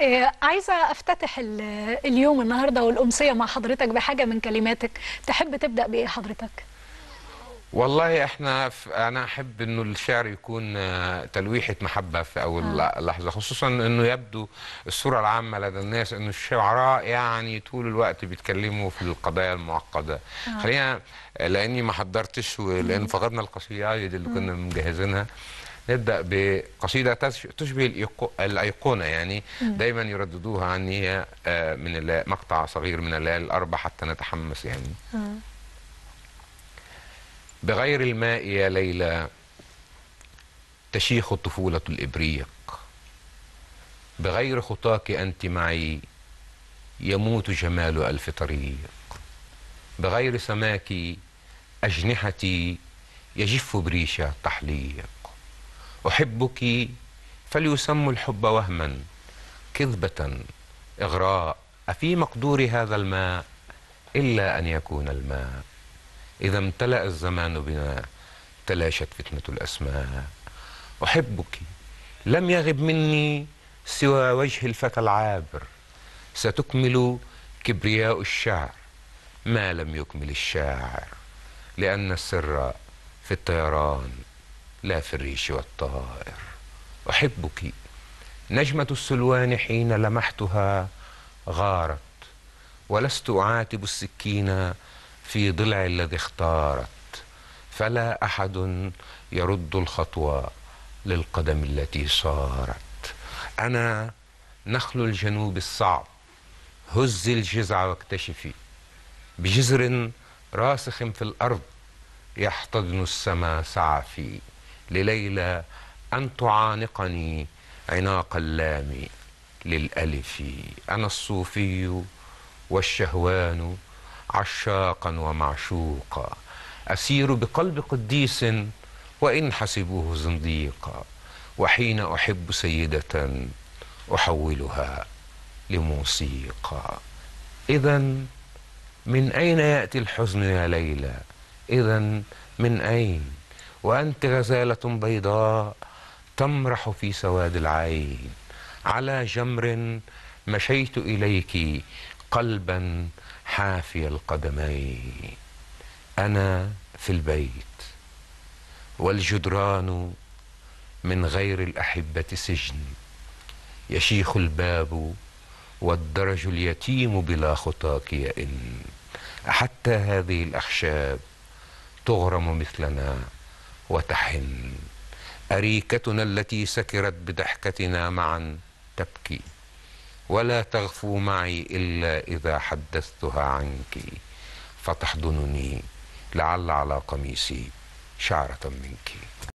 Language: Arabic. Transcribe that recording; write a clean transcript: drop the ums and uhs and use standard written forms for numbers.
عايزة أفتتح اليوم النهاردة والأمسية مع حضرتك بحاجة من كلماتك. تحب تبدأ بإيه حضرتك؟ والله انا احب انه الشعر يكون تلويحة محبة في اول لحظة، خصوصا انه يبدو الصورة العامة لدى الناس انه الشعراء يعني طول الوقت بيتكلموا في القضايا المعقدة. خلينا، لاني ما حضرتش ولان فقدنا القصيدة اللي كنا مجهزينها، نبدأ بقصيدة تشبه الأيقونة، يعني دايما يرددوها عني، هي من مقطع صغير من الليالي الأربع حتى نتحمس يعني. بغير الماء يا ليلى تشيخ الطفولة الإبريق، بغير خطاك أنت معي يموت جمال ألف طريق، بغير سماك أجنحتي يجف بريشة التحليق، أحبك فليسموا الحب وهما كذبة إغراء، أفي مقدور هذا الماء إلا أن يكون الماء، إذا امتلأ الزمان بنا تلاشت فتنة الأسماء، أحبك لم يغب مني سوى وجه الفتى العابر، ستكمل كبرياء الشعر ما لم يكمل الشاعر، لأن السر في الطيران لا في الريش والطائر، أحبك نجمة السلوان حين لمحتها غارت، ولست أعاتب السكين في ضلع الذي اختارت، فلا أحد يرد الخطوة للقدم التي صارت، أنا نخل الجنوب الصعب، هز الجذع واكتشفي، بجذر راسخ في الأرض يحتضن السما سعفي، لليلى أن تعانقني عناق اللام للألف، أنا الصوفي والشهوان عشاقا ومعشوقا، أسير بقلب قديس وإن حسبوه زنديقا، وحين أحب سيدة أحولها لموسيقى، إذا من أين يأتي الحزن يا ليلى؟ إذا من أين؟ وأنت غزالة بيضاء تمرح في سواد العين، على جمر مشيت إليك قلبا حافي القدمين، أنا في البيت والجدران من غير الأحبة سجن، يشيخ الباب والدرج اليتيم بلا خطاك يئن، حتى هذه الأخشاب تغرم مثلنا وتحن، أريكتنا التي سكرت بضحكتنا معا تبكي، ولا تغفو معي إلا إذا حدثتها عنك، فتحضنني لعل على قميصي شعرة منك.